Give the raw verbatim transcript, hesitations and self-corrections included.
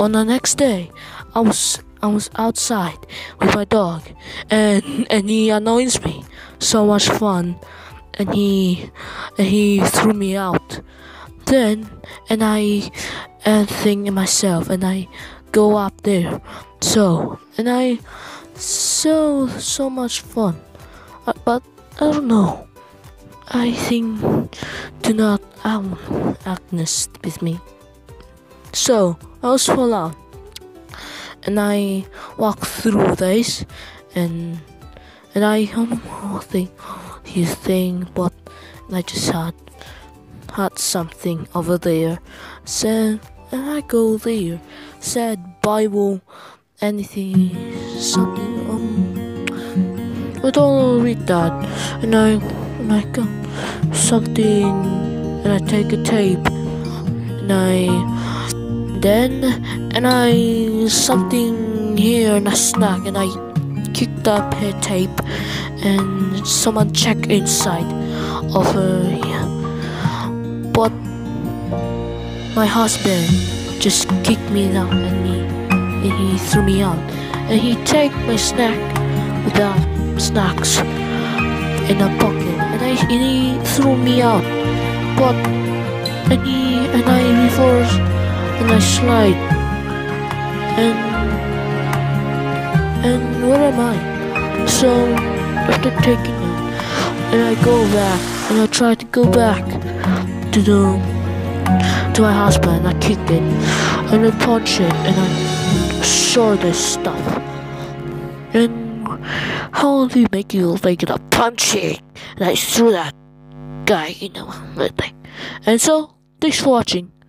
on the next day, I was I was outside with my dog, and and he annoys me. So much fun, and he and he threw me out. Then and I and think in myself, and I go up there. So and I so so much fun, uh, but I don't know. I think do not um, Agnes with me. So I was fall out, and I walk through this, and and I don't know think you think, but I just had had something over there. So and I go there, said Bible, anything, something. Um, I don't read that, and I and I go something, and I take a tape, and I then and I something here and a snack, and I kicked up her tape, and someone checked inside of her here. But my husband just kicked me out, and he and he threw me out, and he take my snack without snacks in a pocket, and I and he threw me out. But and he and I reverse, and I slide, and and where am I? So after taking it, and I go back, and I try to go back to the to my husband. I kicked it, and I punch it, and I saw this stuff. And how do you make you think of punching? And I threw that guy, you know, that thing. And so, thanks for watching.